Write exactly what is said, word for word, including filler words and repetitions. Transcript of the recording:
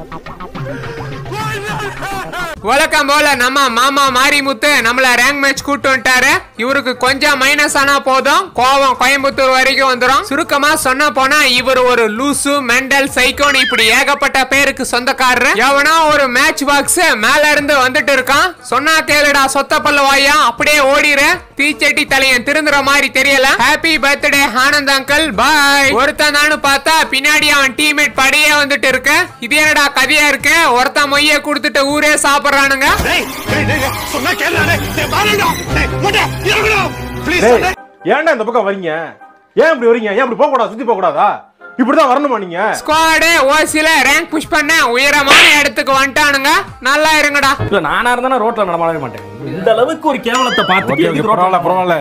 வழக்கம் போல நம்ம மாமா மாரிமுத்து நம்மள ரேங்க் மேட்ச் கூட்டு வந்துட்டாரு. இவருக்கு கொஞ்சம் மைனஸ் ஆனா போதும் கோவம் கோயம்புத்தூர் வரைக்கும் வந்துடும். சுருக்கமா சொன்ன போனா இவர் ஒரு லூசு மெண்டல் சைக்கோன் இப்படி ஏகப்பட்ட பேருக்கு சொந்தக்காரரு. எவனா ஒரு மேட்ச் பாக்ஸ் மேல இருந்து வந்துட்டு இருக்கான். சொன்னா கேளுடா சொத்த பல்ல வாயா அப்படியே ஓடிரு. தீச்சட்டி தலையன் திருந்துற மாதிரி தெரியல. Happy birthday Anand uncle boy. ஒருத்தன் தானு பார்த்தா பின்னாடி அவன் டீம்மேட் படியே வந்துட்டு இருக்கு. இது என்னடா கதையா இருக்கு. ஒருத்தன் மொய்ய குடுத்துட்டு ஊரே சாப்பிடுறானுங்க. ஏன்டா இந்த பக்கம் வரீங்க? ஏன் இப்படி வரீங்க? ஏன் இப்படி போக கூடாது? சுத்தி போக கூடாதா? இப்படிதான் வரணுமா நீங்க? ஸ்குவாட் ஓசில ரேங்க் புஷ் பண்ண உயரமான இடத்துக்கு வந்துட்டானுங்க. நல்லா இருங்கடா. நானா இருந்தா ரோட்ல நடமாடவே மாட்டேன். இந்த அளவுக்கு ஒரு கேவலத்தை பார்த்து பரவாயில்ல பரவாயில்ல